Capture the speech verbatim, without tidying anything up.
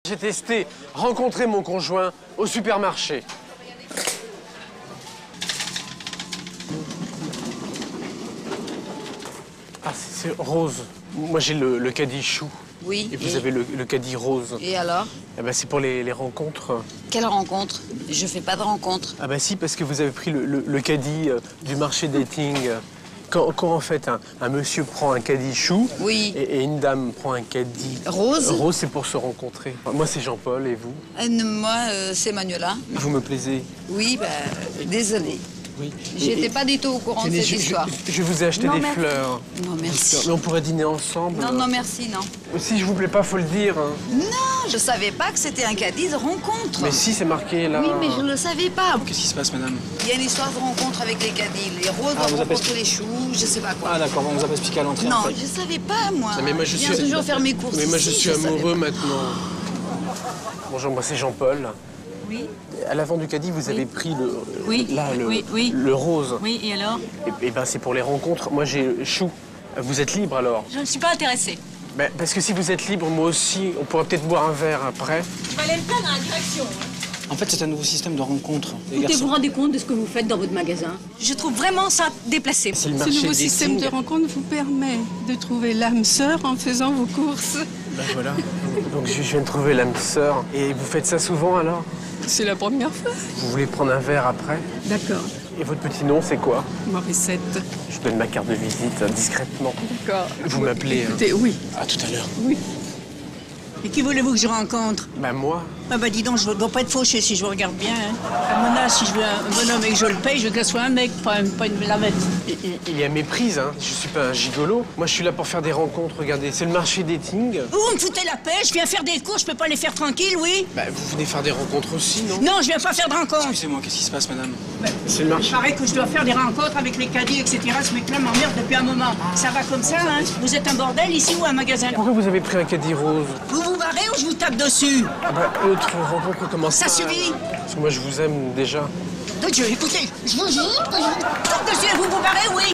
J'ai testé rencontrer mon conjoint au supermarché. Ah, c'est rose. Moi, j'ai le, le caddie chou. Oui. Et vous et... avez le, le caddie rose. Et alors? Eh ben, c'est pour les, les rencontres. Quelle rencontre? Je fais pas de rencontre. Ah bah si, parce que vous avez pris le, le, le caddie euh, du marché dating. Quand, quand en fait un, un monsieur prend un caddie chou Oui. et, et une dame prend un caddie Rose. rose, c'est pour se rencontrer. Moi, c'est Jean-Paul, et vous? Euh, moi, euh, c'est Manuela. Vous me plaisez. Oui, bah, désolée. Oui. J'étais pas du tout au courant Tenez, de cette je, histoire. Je, je vous ai acheté Non, des merci. fleurs. Non, merci. Mais on pourrait dîner ensemble. Non, non, merci, non. Si je vous plais pas, faut le dire. Hein. Non, je savais pas que c'était un caddie de rencontre. Mais si, c'est marqué là. Oui, mais je ne le savais pas. Qu'est-ce qui se passe, madame? Il y a une histoire de rencontre avec les caddies. Les roses Ah, doivent vous avez rencontrer les choux, je sais pas quoi. Ah d'accord, on vous a pas expliqué à l'entrée. Non, en fait. je savais pas, moi. Non, mais moi, je viens suis... toujours faire mes courses Mais moi, ici, je suis savais amoureux pas. maintenant. Bonjour, moi, c'est Jean-Paul. Oui. À l'avant du caddie, vous avez pris le... Oui. Là, le, Oui, oui. le rose. Oui, et alors? Et, et ben, c'est pour les rencontres. Moi, j'ai chou. Vous êtes libre, alors? Je ne suis pas intéressée. Ben, parce que si vous êtes libre, moi aussi, on pourrait peut-être boire un verre après. Je vais aller me plaindre dans la direction. En fait, c'est un nouveau système de rencontre. Les Écoutez, garçons- vous vous rendez compte de ce que vous faites dans votre magasin? Je trouve vraiment ça déplacé. C'est le Ce marché nouveau dating. système de rencontre vous permet de trouver l'âme sœur en faisant vos courses. Ben, voilà. Donc, je viens de trouver l'âme sœur. Et vous faites ça souvent, alors? C'est la première fois. Vous voulez prendre un verre après? D'accord. Et votre petit nom, c'est quoi? Morissette. Je donne ma carte de visite euh, discrètement. D'accord. Vous m'appelez, hein. Écoutez, oui. À tout à l'heure. Oui. Et qui voulez-vous que je rencontre? Ben, moi. Ah bah dis donc, je ne dois pas être fauché si je vous regarde bien. Hein. À mon âge, si je veux un bonhomme et que je le paye, je veux que ce soit un mec, pas, un- pas une lamette. Il, il- il y a méprise, hein. Je suis pas un gigolo. Moi, je suis là pour faire des rencontres. Regardez, c'est le marché dating. Vous me foutez la paix, je viens faire des courses, je peux pas les faire tranquille, oui? Bah, vous venez faire des rencontres aussi, non? Non, je viens pas faire de rencontres. Excusez-moi, qu'est-ce qui se passe, madame? C'est le Il marché. paraît que je dois faire des rencontres avec les caddies, et cetera. Ce mec-là m'emmerde depuis un moment. Ça va comme ça, hein? Vous êtes un bordel ici ou un magasin? Pourquoi vous avez pris un caddie rose? Vous vous barrez ou je vous tape dessus? Ah bah, l'autre rencontre commence Ça pas, suffit. alors. Parce que moi, je vous aime déjà. De Dieu, écoutez, je vous jure que je vous tape dessus et vous vous barrez, oui?